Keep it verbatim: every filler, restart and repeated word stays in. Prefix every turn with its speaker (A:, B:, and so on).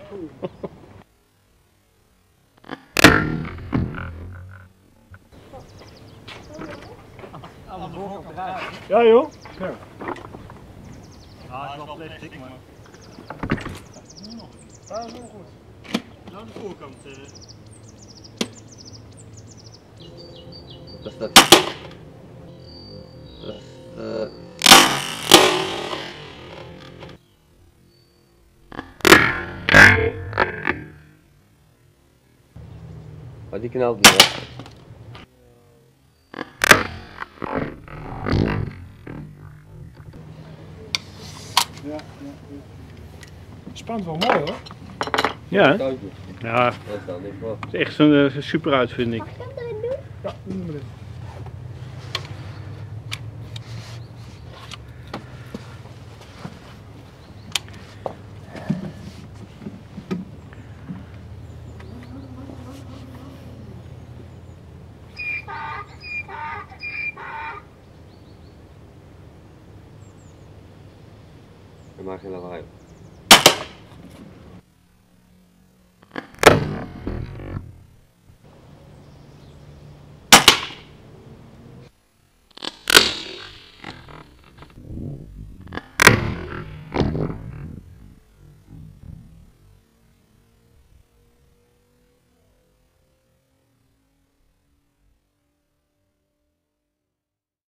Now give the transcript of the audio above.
A: Aan de voorkant eruit.
B: Ja joh. Zo.
A: Ja, het is wel plastic, maar...
B: Dat is wel goed.
A: Nou, de voorkant. Uh...
C: Dat is dat. Dat is, uh... Oh, die knalt niet weg.
B: Ja, ja. Spant wel mooi hoor.
D: Ja, hè?
C: Touwtje.
D: Ja,
C: Dat is dan niet voor.
D: het is echt een uh, super uitvinding.
E: Mag ik hem erin doen?
B: Ja, doe maar dit.
C: Dat maakt geen lawaai.